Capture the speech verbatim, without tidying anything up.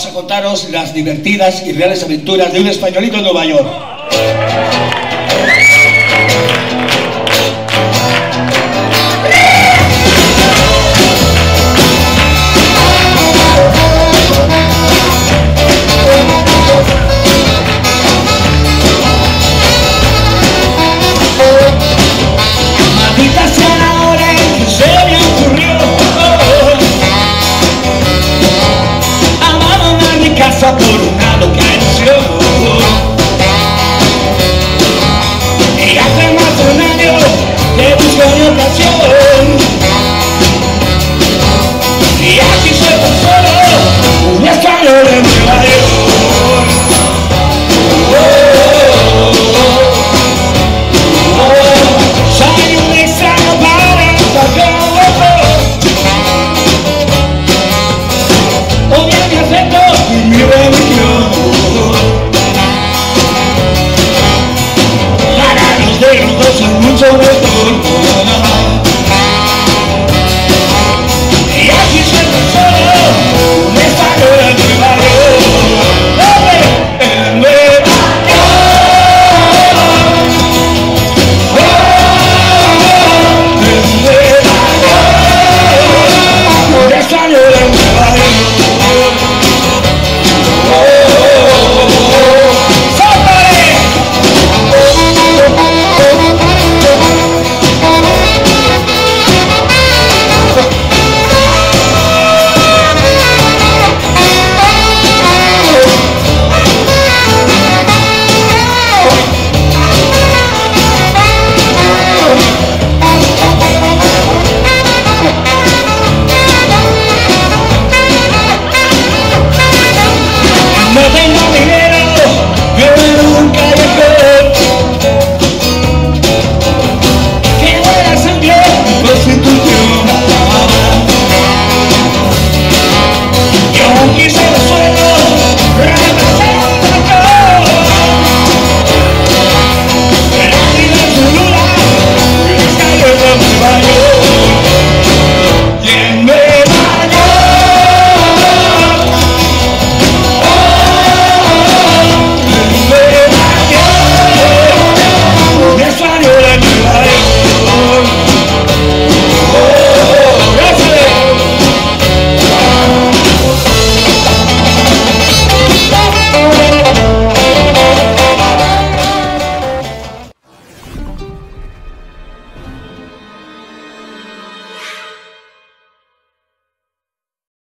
vamos a contaros las divertidas y reales aventuras de un españolito en Nueva York. Maldita sea la hora en que se me ocurrió abandonar mi casa por una loca ilusión. Y hace más de un año que busco mi ocasión, y aquí soy tan solo un español en Nueva York. Oh, oh, oh, oh. Soy un extraño para el pagón. Odia mi acento y mi religión. Para los de los dos son mucho mejor. Y aquí soy tan solo un español en Nueva York. En Nueva no tengo dinero, vivo en un callejón.